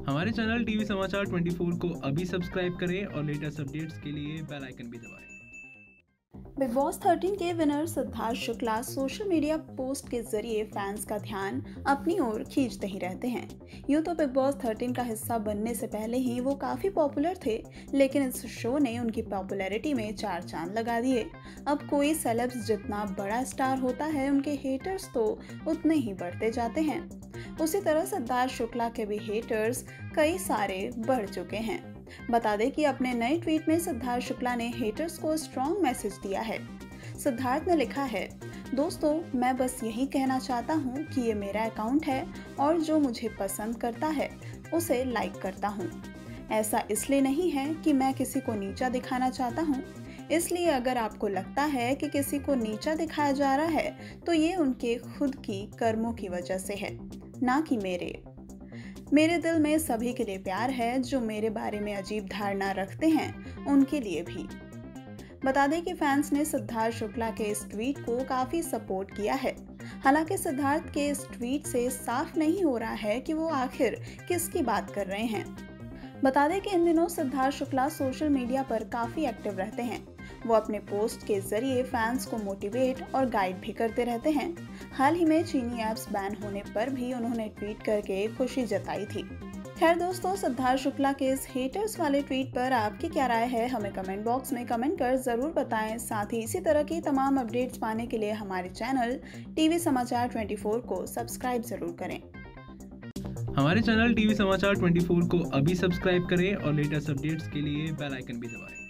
हमारे channel TV समाचार 24 को अभी सब्सक्राइब करें और लेटेस्ट अपडेट्स के लिए बेल आइकन भी दबाएं। बिग बॉस 13 के winner Siddharth Shukla social media post के जरिए फैंस का ध्यान अपनी ओर खींचते ही रहते हैं। यूं तो बिग बॉस 13 का हिस्सा बनने से पहले ही वो काफी पॉपुलर थे, लेकिन इस शो ने उनकी पॉपुलैरिटी में चार चांद लगा दिए। अब कोई सेलेब्स जितना बड़ा स्टार होता है, उनके हेटर्स तो उतने ही बढ़ते जाते हैं। उसी तरह सिद्धार्थ शुक्ला के भी हेटर्स कई सारे बढ़ चुके हैं। बता दें कि अपने नए ट्वीट में सिद्धार्थ शुक्ला ने हेटर्स को स्ट्रॉन्ग मैसेज दिया है। सिद्धार्थ ने लिखा है, दोस्तों मैं बस यही कहना चाहता हूँ कि ये मेरा अकाउंट है और जो मुझे पसंद करता है उसे लाइक करता हूँ। ऐसा इसलिए नहीं है कि मैं किसी को नीचा दिखाना चाहता हूँ, इसलिए अगर आपको लगता है कि किसी को नीचा दिखाया जा रहा है तो ये उनके खुद की कर्मों की वजह से है, ना कि मेरे दिल में सभी के लिए प्यार है। जो मेरे बारे में अजीब धारणा रखते हैं उनके लिए भी। बता दें कि फैंस ने सिद्धार्थ शुक्ला के इस ट्वीट को काफी सपोर्ट किया है। हालांकि सिद्धार्थ के इस ट्वीट से साफ नहीं हो रहा है कि वो आखिर किसकी बात कर रहे हैं। बता दें कि इन दिनों सिद्धार्थ शुक्ला सोशल मीडिया पर काफी एक्टिव रहते हैं। वो अपने पोस्ट के जरिए फैंस को मोटिवेट और गाइड भी करते रहते हैं। हाल ही में चीनी ऐप्स बैन होने पर भी उन्होंने ट्वीट करके खुशी जताई थी। खैर दोस्तों, सिद्धार्थ शुक्ला के इस हेटर्स वाले ट्वीट पर आपकी क्या राय है, हमें कमेंट बॉक्स में कमेंट कर जरूर बताएं। साथ ही इसी तरह की तमाम अपडेट्स पाने के लिए हमारे चैनल टीवी समाचार 24 को सब्सक्राइब जरूर करें। हमारे चैनल टीवी समाचार 24 को अभी सब्सक्राइब करें और लेटेस्ट अपडेट्स के लिए बेल आइकन भी दबाएं।